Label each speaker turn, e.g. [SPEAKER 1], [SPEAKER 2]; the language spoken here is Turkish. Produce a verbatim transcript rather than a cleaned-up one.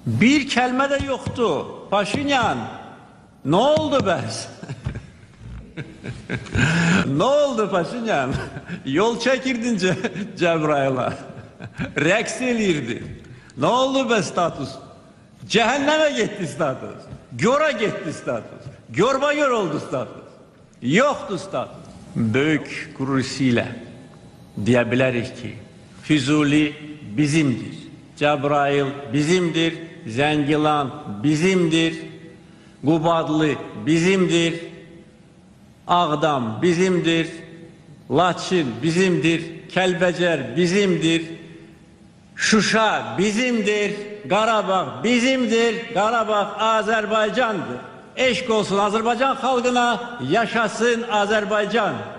[SPEAKER 1] Bir kelime de yoktu. Paşinyan, ne oldu bəs? Ne oldu Paşinyan? Yol çekirdin Ce Cebrail'a. Reks elirdi. Ne oldu be status? Cehenneme gitti status. Göra gitti status. Görba gör oldu status. Yoktu status. Büyük gururuyla diyebiliriz ki Füzuli bizimdir. Cebrail bizimdir. Zengilan bizimdir. Qubadlı bizimdir. Ağdam bizimdir. Laçin bizimdir. Kelbecer bizimdir. Şuşa bizimdir. Qarabağ bizimdir. Qarabağ Azerbaycan'dır. Eşk olsun Azerbaycan halkına, yaşasın Azerbaycan.